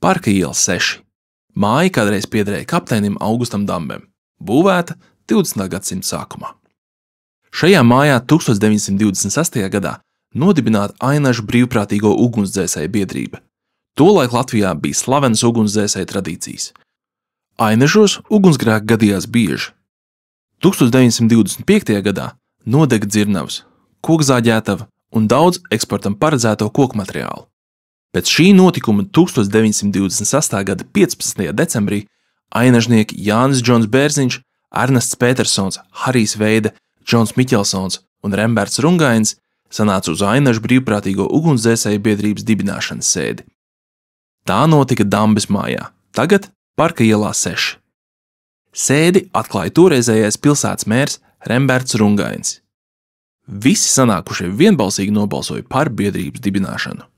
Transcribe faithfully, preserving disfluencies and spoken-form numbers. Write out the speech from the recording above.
Parka iela seši. Māja kādreiz piederēja kapteinim Augustam Dambem, būvēta divdesmitā gadsimta sākumā. Šajā mājā tukstovs deviņsimt divdesmit sestajā gadā nodibināta Ainažu brīvprātīgo ugunsdzēsēju biedrība. Tolaik Latvijā bija slavenas ugunsdzēsēju tradīcijas. Ainažos ugunsgrēki gadījās bieži. tukstovs deviņsimt divdesmit piektajā gadā nodega dzirnavas, kokzāģētava un daudz eksportam paredzēto koku materiālu. Pēc šī notikuma tukstovs deviņsimt divdesmit sestā gada piecpadsmitajā decembrī ainažnieki Jānis Džons Bērziņš, Ernests Petersons, Harijs Veide, Džons Miķelsons un Remberts Rungains sanāca uz Ainažu brīvprātīgo ugunsdzēsēju biedrības dibināšanas sēdi. Tā notika Dambes mājā, tagad Parka ielā seši. Sēdi atklāja toreizējais pilsētas mērs Remberts Rungains. Visi sanākušie vienbalsīgi nobalsoja par biedrības dibināšanu.